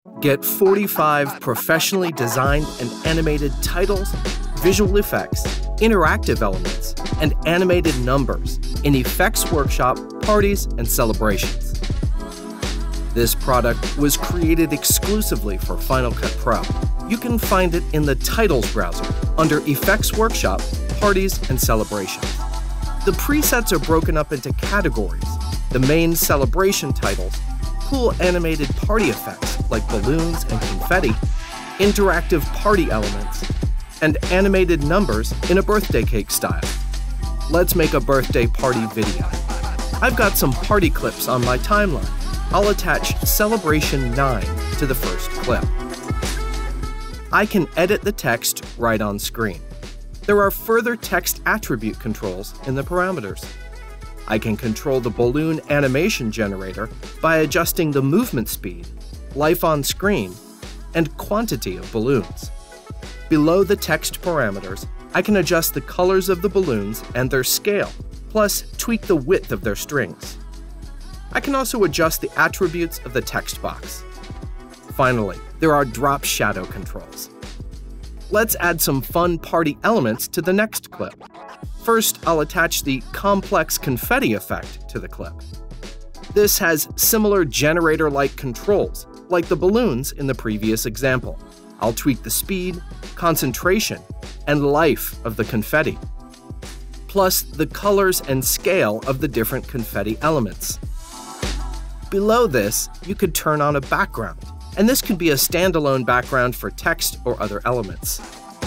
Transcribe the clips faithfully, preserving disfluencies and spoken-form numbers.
Get forty-five professionally designed and animated titles, visual effects, interactive elements, and animated numbers in EffectsWorkshop Parties and Celebrations. This product was created exclusively for Final Cut Pro. You can find it in the Titles browser under EffectsWorkshop Parties and Celebrations. The presets are broken up into categories: the main celebration titles, cool animated party effects like balloons and confetti, interactive party elements, and animated numbers in a birthday cake style. Let's make a birthday party video. I've got some party clips on my timeline. I'll attach Celebration nine to the first clip. I can edit the text right on screen. There are further text attribute controls in the parameters. I can control the balloon animation generator by adjusting the movement speed, life on screen, and quantity of balloons. Below the text parameters, I can adjust the colors of the balloons and their scale, plus tweak the width of their strings. I can also adjust the attributes of the text box. Finally, there are drop shadow controls. Let's add some fun party elements to the next clip. First, I'll attach the complex confetti effect to the clip. This has similar generator-like controls, like the balloons in the previous example. I'll tweak the speed, concentration, and life of the confetti, plus the colors and scale of the different confetti elements. Below this, you could turn on a background, and this could be a standalone background for text or other elements.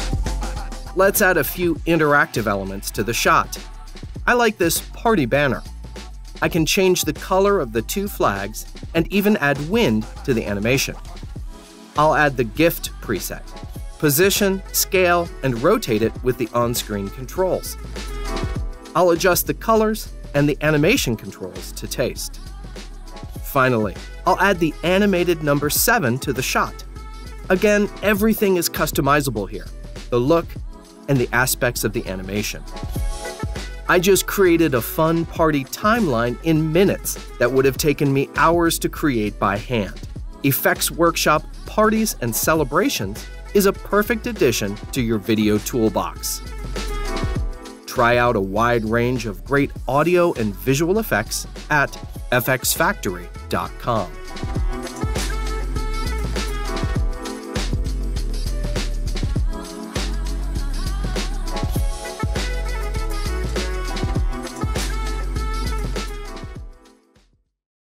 Let's add a few interactive elements to the shot. I like this party banner. I can change the color of the two flags and even add wind to the animation. I'll add the gift preset, position, scale, and rotate it with the on-screen controls. I'll adjust the colors and the animation controls to taste. Finally, I'll add the animated number seven to the shot. Again, everything is customizable here: the look and the aspects of the animation. I just created a fun party timeline in minutes that would have taken me hours to create by hand. EffectsWorkshop Parties and Celebrations is a perfect addition to your video toolbox. Try out a wide range of great audio and visual effects at F X Factory dot com.